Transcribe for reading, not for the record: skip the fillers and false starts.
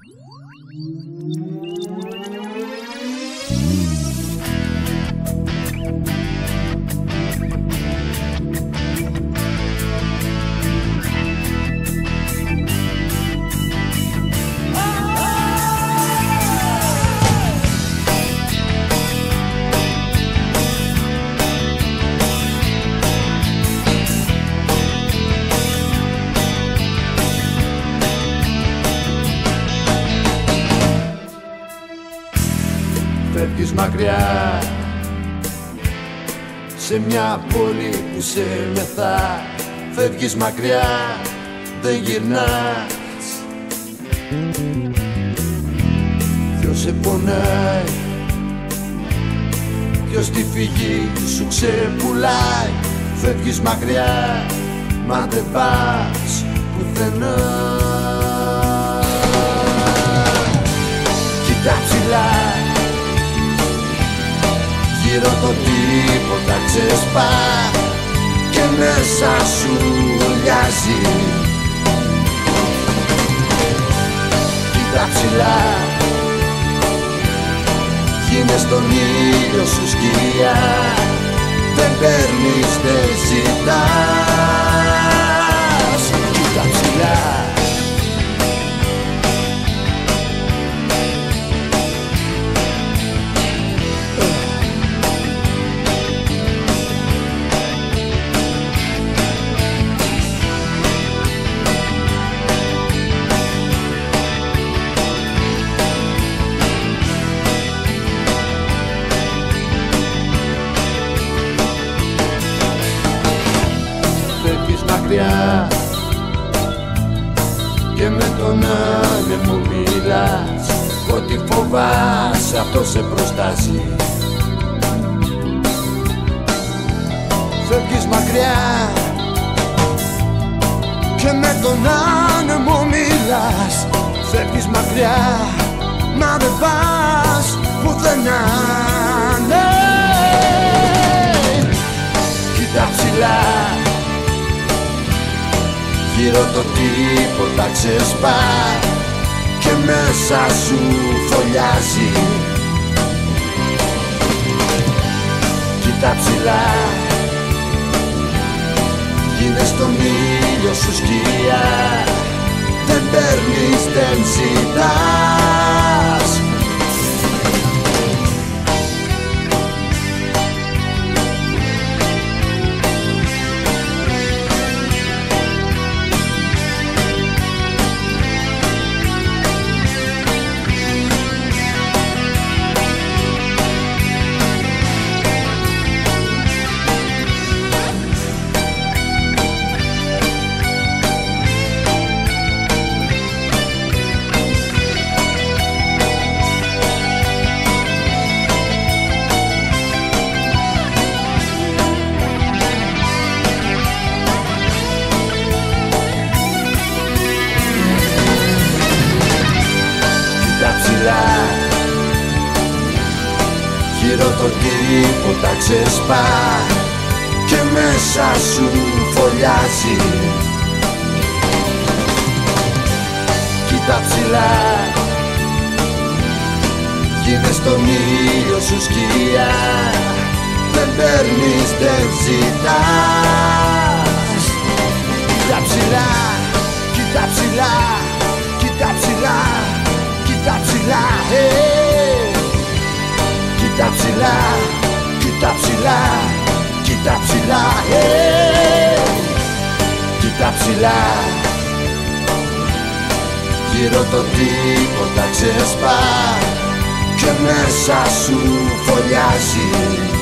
Φεύγεις μακριά σε μια πόλη που σε μεθά. Φεύγεις μακριά, δεν γυρνάς. Ποιος σε πονάει, ποιος τη φυγή σου ξεπουλάει. Φεύγεις μακριά, μα δεν πας πουθενά. Κοίτα ψηλά, γύρω το τίποτα ξεσπά και μέσα σου ουρλιάζει. Κοίτα ψηλά, γίνε στον ήλιο σου σκιά. Δεν παίρνεις, δεν ζητάς. Κοίτα ψηλά, και με τον άνεμο μιλάς. Ό,τι φοβάσαι αυτό σε προστάζει. Φεύγεις μακριά και με τον άνεμο μιλάς. Φεύγεις μακριά, μα δεν πας πουθενά. Ναι. Κοίτα ψηλά, γύρω το τίποτα ξεσπά και μέσα σου φωλιάζει. Κοίτα ψηλά, γίνε στον ήλιο σου σκιά. Δεν παίρνεις, δεν ζητάς. Γύρω το τίποτα ξεσπά και μέσα σου φωλιάζει. Κοίτα ψηλά, γίνε στον ήλιο σου σκιά. Δεν παίρνεις, δεν ζητάς. Κοίτα ψηλά, κοίτα ψηλά, κοίτα ψηλά, κοίτα ψηλά, κοίτα ψηλά, κοίτα ψηλά, κοίτα ψηλά, κοίτα ψηλά. Γύρω το τίποτα ξεσπά και μέσα σου φωλιάζει.